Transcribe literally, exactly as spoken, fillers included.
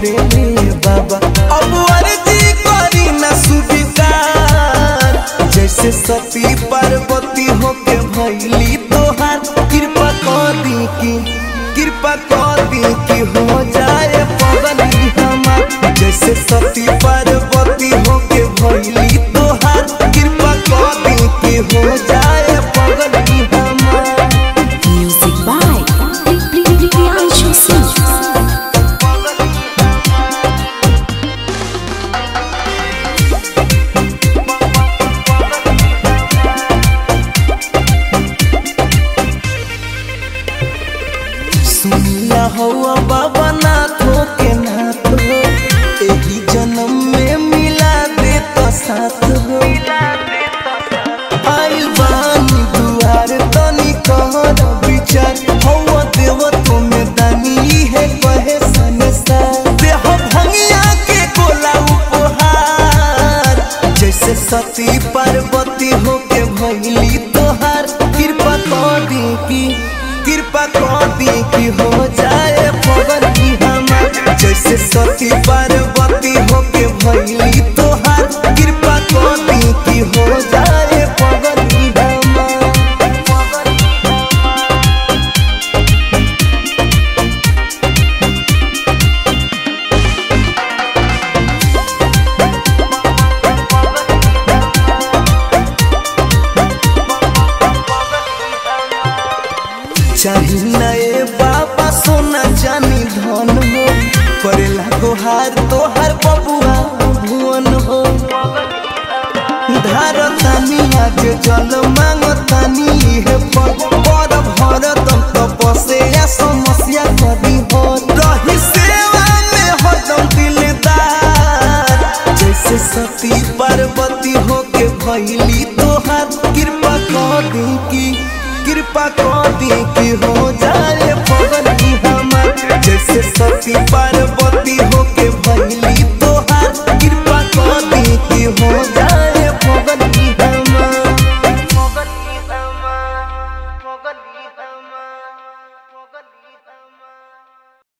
करे रे बाबा। अब अर्जी करी न स्वीकार, जैसे सती पार्वती होके भैली तोहार। कृपा कर दी की कृपा कर दी की हो जाए पगली हमार, जैसे सती पार्वती होके भैली तोहार। कृपा कर दी की हो जाए पगली हमार। Music by Priyanshu Singh. सुनिया हुआ बाबा नाथों के नाथ हो, एही जन्म में मिला दे तो साथ हो। आइल बानी दुआर तनी कहर विचार, हवा देव तुम्हें दानी है कहे संसार। देह भंगिया के गोला उपहार, जैसे सती पार्वती होके भैली तोहार। कृपा कर दी की कृपा कर दी की हो जाए पगली हमार, जैसे सती पार्वती होके भैली तोहार। कृपा कर दी की हो जाए पगली हमार। चाही नए बाबा सोना जानी धन हो, करेला तोहार तोहार बबुआ भुवन हो। धारतानी आज जल मांगतानी है पर पर भरतम तपसे या समस्या कभी हो। रही सेवा में हरदम दिलदार, जैसे सती पार्वती होके भैली तोहार। कृपा कर दी की कृपा कर दी की हो जाए पगली हमार, जैसे सती पार्वती